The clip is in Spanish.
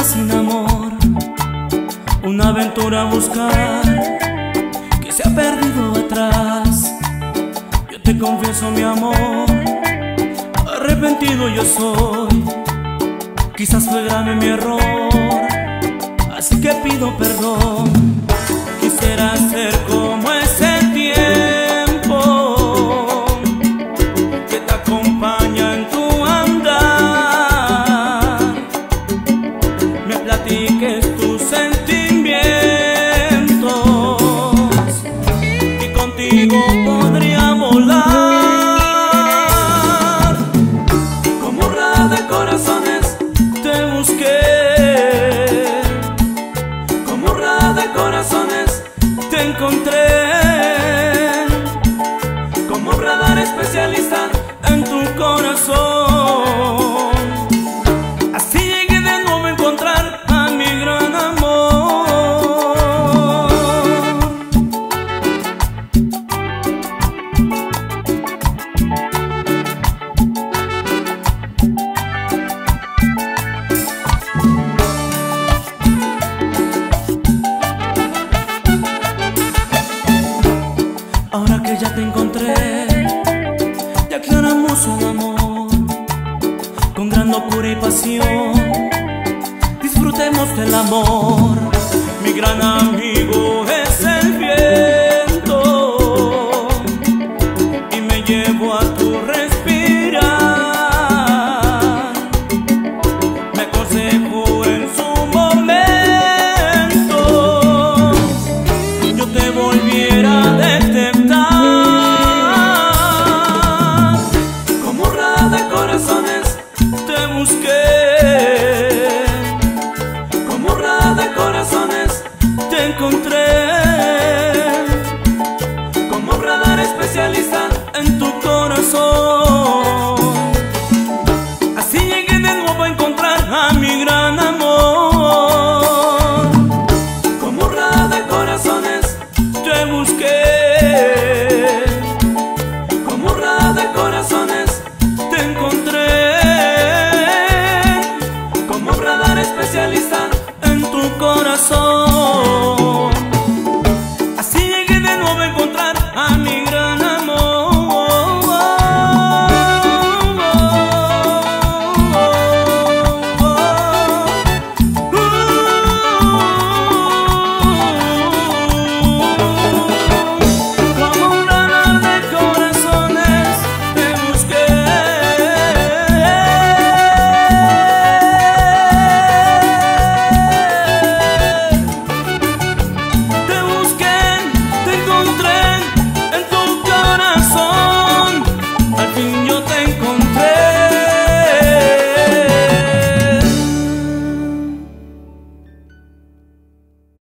aventura sin amor, una aventura a buscar que se ha perdido atrás. Yo te confieso mi amor, arrepentido yo soy. Quizás fue grave mi error, así que pido perdón. Quisiera ser como ese tiempo que te acompaña en tu andar, me platiques tus sentimientos y contigo podría volar. Como rara de corazones te busqué, como rara de corazones te encontré, como radar especialista en tu corazón. Así llegué de nuevo a encontrar a mi gran amor. Ahora que ya te encontré, ya aclaramos el amor con gran locura y pasión. Disfrutemos del amor. Mi gran amigo es el viento y me llevo a tu respirar. Me aconsejo en su momento, yo te volviera a detectar. Como rara de corazones te busqué, como rara de corazones te encontré, como radar especialista en tu corazón. Así llegué de nuevo a encontrar a mi gran amor. Como rara de corazones te busqué, como rara de corazones te encontré, como radar especialista en tu corazón.